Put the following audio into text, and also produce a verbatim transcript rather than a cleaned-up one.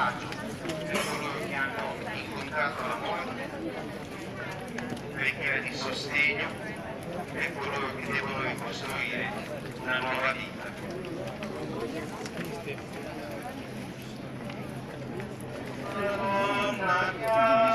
abbraccio per coloro che hanno incontrato la morte, preghiera di sostegno per coloro che devono ricostruire una nuova vita.